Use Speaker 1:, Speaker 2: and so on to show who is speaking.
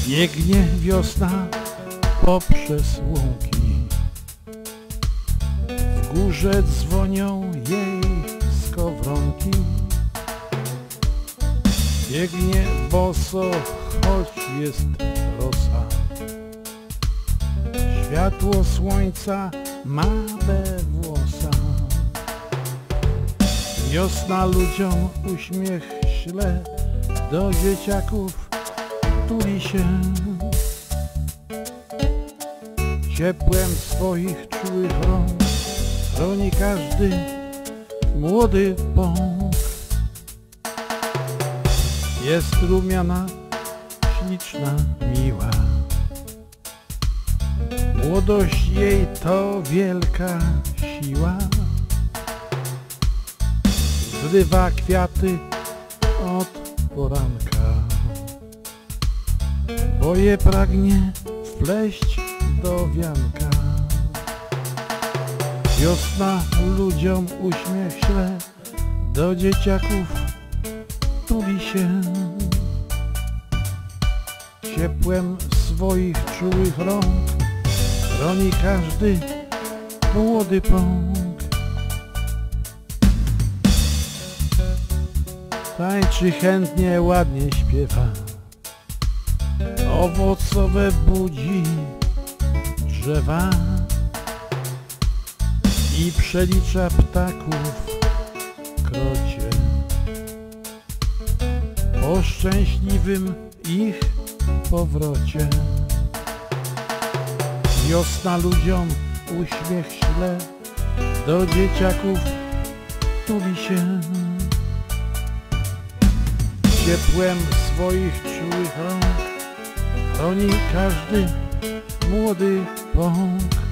Speaker 1: Biegnie wiosna poprzez łąki, w górze dzwonią jej skowronki. Biegnie boso, choć jest rosa. Światło słońca ma we włosach. Wiosna ludziom uśmiech śle, do dzieciaków tuli się. Ciepłem swoich czułych rąk chroni każdy młody pąk. Jest rumiana, śliczna, miła. Młodość jej to wielka siła. Zrywa kwiaty od poranka, bo je pragnie wpleść do wianka. Wiosna ludziom uśmiech śle, do dzieciaków tuli się. Ciepłem swoich czułych rąk chroni każdy młody pąk. Tańczy chętnie, ładnie śpiewa, owocowe budzi drzewa i przelicza ptaków krocie. Po szczęśliwym ich powrocie wiosna ludziom uśmiech śle, do dzieciaków tuli się. Ciepłem swoich czułych rąk chroni każdy młody pąk.